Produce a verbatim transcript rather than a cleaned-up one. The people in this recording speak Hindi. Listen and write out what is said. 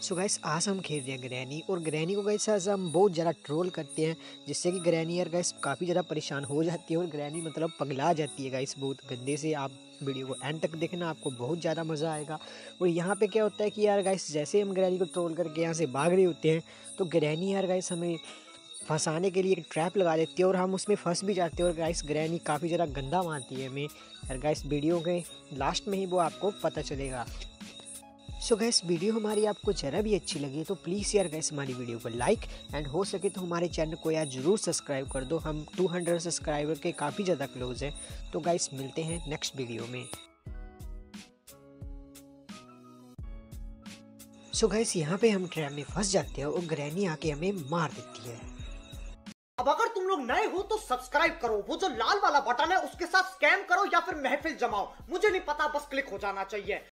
सो गाइस आज हम खेल रहे हैं ग्रैनी और ग्रैनी को गाइस आज हम बहुत ज़्यादा ट्रोल करते हैं जिससे कि ग्रैनी यार गाइस काफ़ी ज़्यादा परेशान हो जाती है और ग्रैनी मतलब पगला जाती है गाइस बहुत गंदे से। आप वीडियो को एंड तक देखना, आपको बहुत ज़्यादा मज़ा आएगा। और यहाँ पे क्या होता है कि यार गाइस जैसे हम ग्रैनी को ट्रोल करके यहाँ से भाग रहे होते हैं तो ग्रैनी यार गाइस हमें फंसाने के लिए एक ट्रैप लगा देती है और हम उसमें फंस भी जाते हैं और गाइस ग्रैनी काफ़ी ज़्यादा गंदा मारती है हमें। यार गाइस वीडियो के लास्ट में ही वो आपको पता चलेगा। सो गैस वीडियो हमारी आपको ज़रा भी अच्छी लगी तो प्लीज़ यार गैस हमारी वीडियो को लाइक एंड हो सके तो हमारे चैनल को यार ज़रूर सब्सक्राइब कर दो। हम दो सौ सब्सक्राइबर के काफ़ी ज़्यादा क्लोज हैं। तो गाइस मिलते हैं नेक्स्ट वीडियो में। सो गैस यहाँ पे हम ट्रैप में फंस जाते हैं और ग्रैनी आके हमें मार देती है। अब अगर तुम लोग नए हो तो सब्सक्राइब करो, वो जो लाल वाला बटन है उसके साथ स्कैम करो या फिर महफिल जमाओ, मुझे नहीं पता, बस क्लिक हो जाना चाहिए।